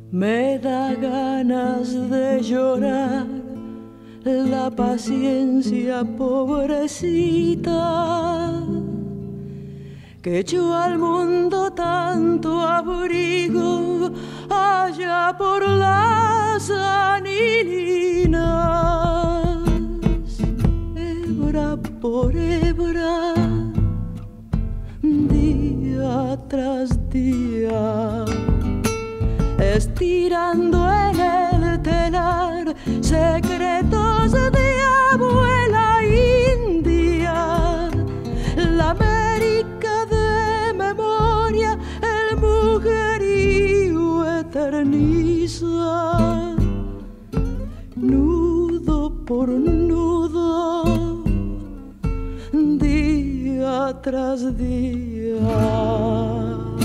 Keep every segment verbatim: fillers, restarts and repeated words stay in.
Me da ganas de llorar la paciencia, pobrecita, que echó al mundo tanto abrigo allá por las anilinas, hebra por hebra, día tras día, estirando en el telar secretos de abuela india, la América de memoria, el mujerío eterniza, nudo por nudo, día tras día.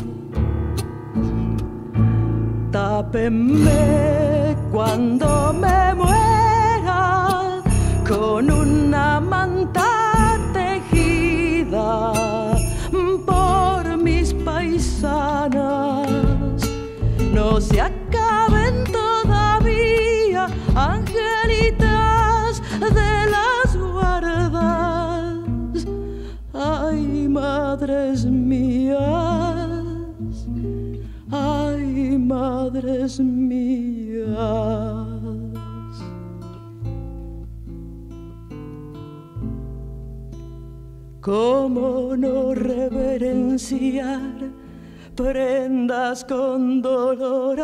Tápenme cuando me muera con una manta tejida por mis paisanas. No se acaben todavía, angelitas de las guardas. Ay, madres mías, ay, madres mías. ¿Cómo no reverenciar prendas con dolor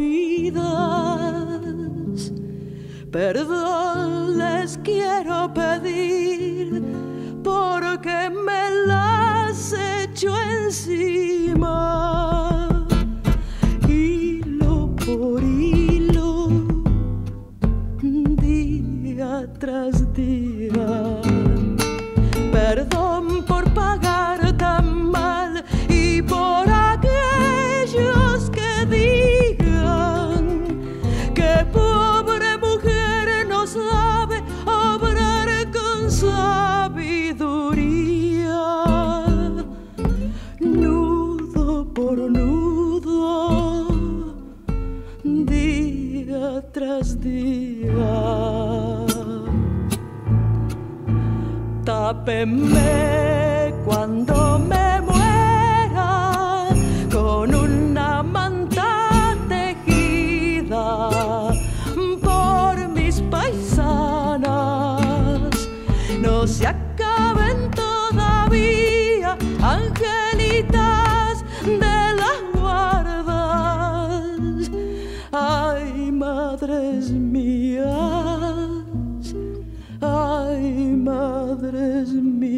habidas? Perdón les quiero pedir porque me las echo encima. Por hilo, día tras día, perdón por pagar tan mal y por aquellos que digan que pobre mujer no sabe obrar con sabiduría, nudo por nudo, día tras día. Tápenme cuando me muera con una manta tejida por mis paisanas. No se acaben todavía, angelitas de las guardas. Ay, madres mías, ay, madres mías.